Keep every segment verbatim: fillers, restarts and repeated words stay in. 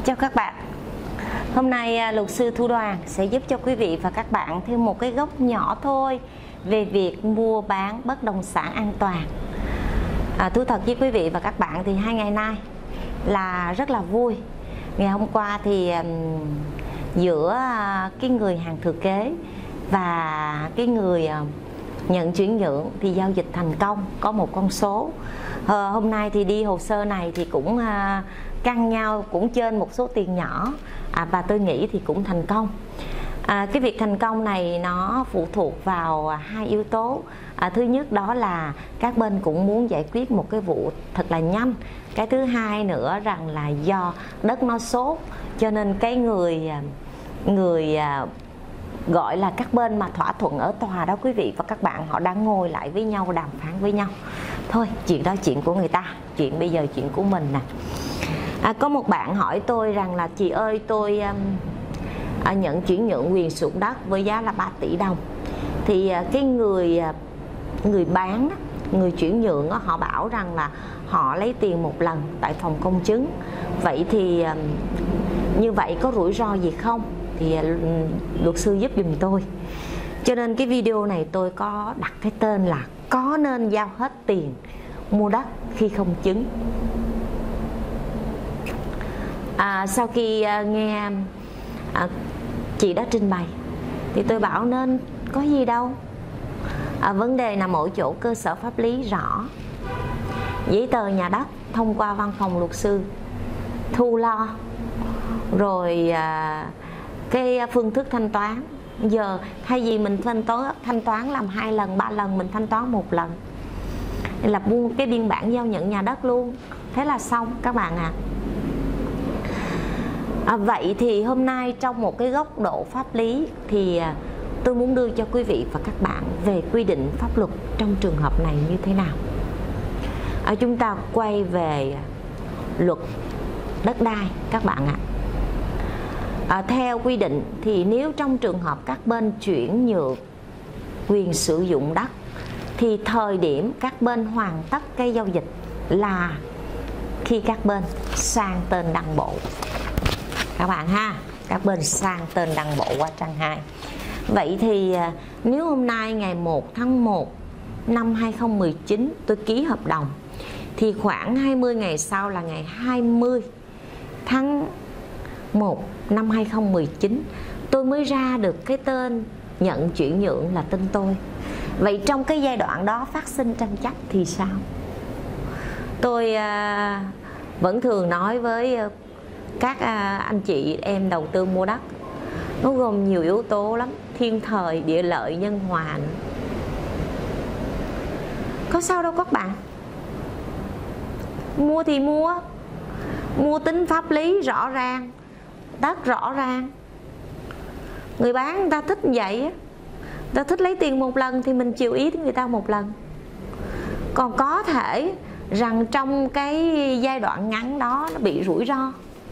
Chào các bạn. Hôm nay luật sư Thu Đoàn sẽ giúp cho quý vị và các bạn thêm một cái góc nhỏ thôi về việc mua bán bất động sản an toàn. À, thú thật với quý vị và các bạn thì hai ngày nay là rất là vui. Ngày hôm qua thì um, giữa cái người hàng thừa kế và cái người uh, nhận chuyển nhượng thì giao dịch thành công, có một con số. À, hôm nay thì đi hồ sơ này thì cũng uh, căng nhau cũng trên một số tiền nhỏ, à, và tôi nghĩ thì cũng thành công. À, cái việc thành công này nó phụ thuộc vào hai yếu tố. À, thứ nhất đó là các bên cũng muốn giải quyết một cái vụ thật là nhanh. Cái thứ hai nữa rằng là do đất nó sốt cho nên cái người người gọi là các bên mà thỏa thuận ở tòa đó quý vị và các bạn, họ đang ngồi lại với nhau đàm phán với nhau. Thôi chuyện đó chuyện của người ta, chuyện bây giờ chuyện của mình nè. À, có một bạn hỏi tôi rằng là chị ơi tôi um, à, nhận chuyển nhượng quyền sử dụng đất với giá là ba tỷ đồng. Thì à, cái người à, người bán, người chuyển nhượng á, họ bảo rằng là họ lấy tiền một lần tại phòng công chứng. Vậy thì à, như vậy có rủi ro gì không? Thì à, luật sư giúp giùm tôi. Cho nên cái video này tôi có đặt cái tên là có nên giao hết tiền mua đất khi không chứng. À, sau khi à, nghe à, chị đã trình bày thì tôi bảo nên có gì đâu. À, vấn đề nằm ở chỗ cơ sở pháp lý rõ, giấy tờ nhà đất thông qua văn phòng luật sư thu lo, rồi à, cái phương thức thanh toán. Giờ thay vì mình thanh toán thanh toán làm hai lần ba lần, mình thanh toán một lần, lập buôn cái biên bản giao nhận nhà đất luôn, thế là xong các bạn ạ. À. À, vậy thì hôm nay trong một cái góc độ pháp lý thì à, tôi muốn đưa cho quý vị và các bạn về quy định pháp luật trong trường hợp này như thế nào. À, chúng ta quay về luật đất đai các bạn ạ. À, theo quy định thì nếu trong trường hợp các bên chuyển nhượng quyền sử dụng đất thì thời điểm các bên hoàn tất cái giao dịch là khi các bên sang tên đăng bộ các bạn ha, các bên sang tên đăng bộ qua trang hai. Vậy thì nếu hôm nay ngày một tháng một năm hai nghìn không trăm mười chín tôi ký hợp đồng thì khoảng hai mươi ngày sau là ngày hai mươi tháng một năm hai nghìn không trăm mười chín tôi mới ra được cái tên nhận chuyển nhượng là tên tôi. Vậy trong cái giai đoạn đó phát sinh tranh chấp thì sao? Tôi à, vẫn thường nói với các à, anh chị em đầu tư mua đất, nó gồm nhiều yếu tố lắm, thiên thời địa lợi nhân hòa nữa. Có sao đâu các bạn, mua thì mua, mua tính pháp lý rõ ràng, đất rõ ràng. Người bán người ta thích như vậy, người ta thích lấy tiền một lần thì mình chiều ý người ta một lần. Còn có thể rằng trong cái giai đoạn ngắn đó nó bị rủi ro,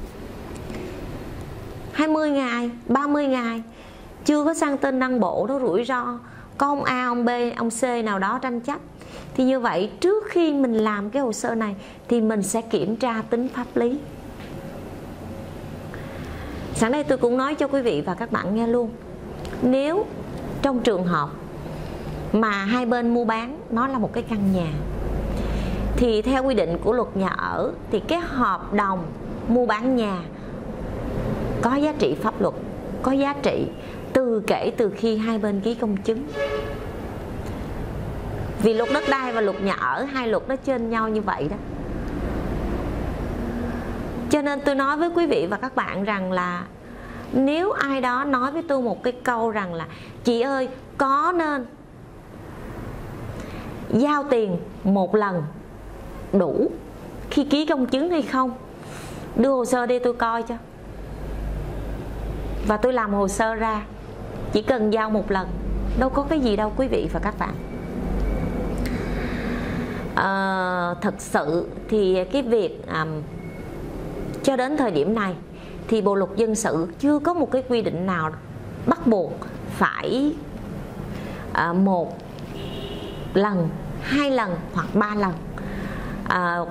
hai mươi ngày, ba mươi ngày chưa có sang tên đăng bộ, nó rủi ro, có ông A, ông B, ông C nào đó tranh chấp. Thì như vậy trước khi mình làm cái hồ sơ này thì mình sẽ kiểm tra tính pháp lý. Sáng nay tôi cũng nói cho quý vị và các bạn nghe luôn, nếu trong trường hợp mà hai bên mua bán nó là một cái căn nhà thì theo quy định của luật nhà ở thì cái hợp đồng mua bán nhà có giá trị pháp luật, có giá trị từ kể từ khi hai bên ký công chứng. Vì luật đất đai và luật nhà ở, hai luật nó trên nhau như vậy đó. Cho nên tôi nói với quý vị và các bạn rằng là nếu ai đó nói với tôi một cái câu rằng là chị ơi có nên giao tiền một lần đủ khi ký công chứng hay không, đưa hồ sơ đi tôi coi cho, và tôi làm hồ sơ ra, chỉ cần giao một lần, đâu có cái gì đâu quý vị và các bạn. À, thật sự thì cái việc à, cho đến thời điểm này thì Bộ luật dân sự chưa có một cái quy định nào bắt buộc phải à, một lần, hai lần hoặc ba lần. À,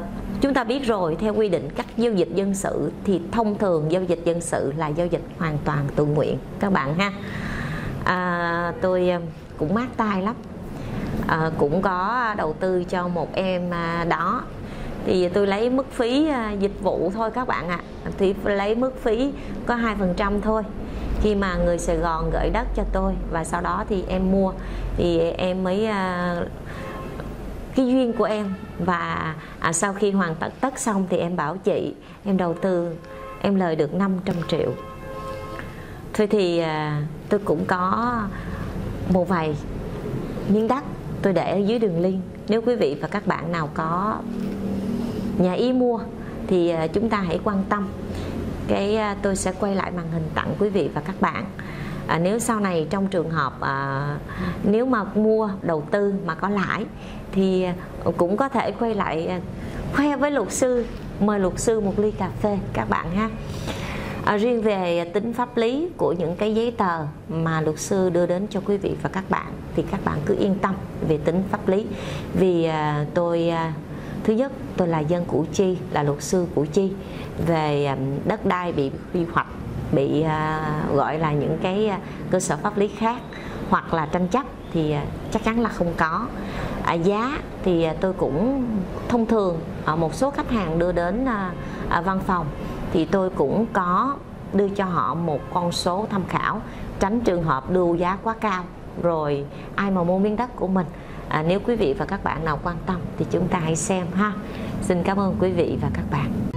Chúng ta biết rồi, theo quy định các giao dịch dân sự thì thông thường giao dịch dân sự là giao dịch hoàn toàn tự nguyện các bạn ha. À, tôi cũng mát tay lắm, à, cũng có đầu tư cho một em đó, thì tôi lấy mức phí dịch vụ thôi các bạn ạ, à. Thì lấy mức phí có hai phần trăm thôi khi mà người Sài Gòn gửi đất cho tôi, và sau đó thì em mua thì em mới uh, cái duyên của em. Và à, sau khi hoàn tất tất xong thì em bảo chị em đầu tư em lời được năm trăm triệu. Thôi thì à, tôi cũng có một vài miếng đất tôi để ở dưới đường link, nếu quý vị và các bạn nào có nhà ý mua thì à, chúng ta hãy quan tâm. Cái à, tôi sẽ quay lại màn hình tặng quý vị và các bạn. À, nếu sau này trong trường hợp à, nếu mà mua đầu tư mà có lãi thì cũng có thể quay lại khoe với luật sư, mời luật sư một ly cà phê các bạn ha. À, riêng về tính pháp lý của những cái giấy tờ mà luật sư đưa đến cho quý vị và các bạn thì các bạn cứ yên tâm về tính pháp lý, vì à, tôi à, thứ nhất tôi là dân Củ Chi, là luật sư Củ Chi, về à, đất đai bị quy hoạch, bị à, gọi là những cái à, cơ sở pháp lý khác hoặc là tranh chấp thì à, chắc chắn là không có. À, giá thì à, tôi cũng thông thường à, một số khách hàng đưa đến à, à, văn phòng thì tôi cũng có đưa cho họ một con số tham khảo, tránh trường hợp đưa giá quá cao rồi ai mà mua miếng đất của mình. À, nếu quý vị và các bạn nào quan tâm thì chúng ta hãy xem ha. Xin cảm ơn quý vị và các bạn.